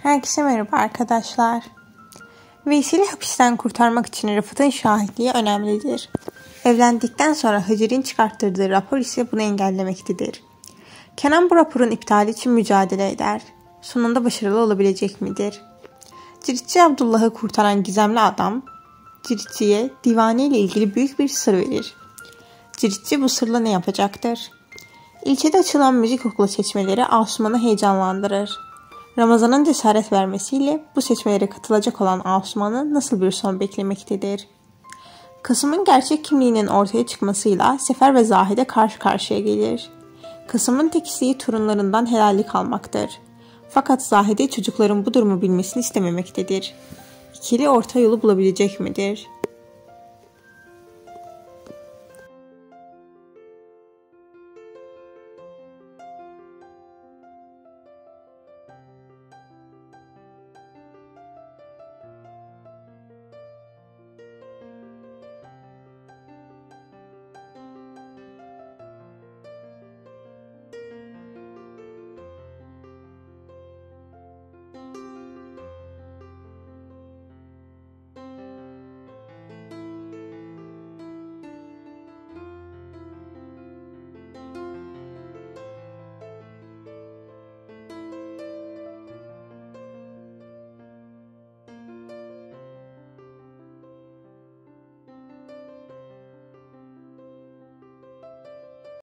Herkese merhaba arkadaşlar. Veysel'i hapisten kurtarmak için Rıfat'ın şahitliği önemlidir. Evlendikten sonra Hıcır'ın çıkarttırdığı rapor ise bunu engellemektedir. Kenan bu raporun iptali için mücadele eder. Sonunda başarılı olabilecek midir? Ciritçi Abdullah'ı kurtaran gizemli adam, Ciritçi'ye divane ile ilgili büyük bir sır verir. Ciritçi bu sırla ne yapacaktır? İlçede açılan müzik okulu seçmeleri Asuman'ı heyecanlandırır. Ramazan'ın cesaret vermesiyle bu seçmelere katılacak olan Asuman'ı nasıl bir son beklemektedir? Kasım'ın gerçek kimliğinin ortaya çıkmasıyla Sefer ve Zahide karşı karşıya gelir. Kasım'ın tek isteği torunlarından helallik almaktır. Fakat Zahide çocukların bu durumu bilmesini istememektedir. İkili orta yolu bulabilecek midir?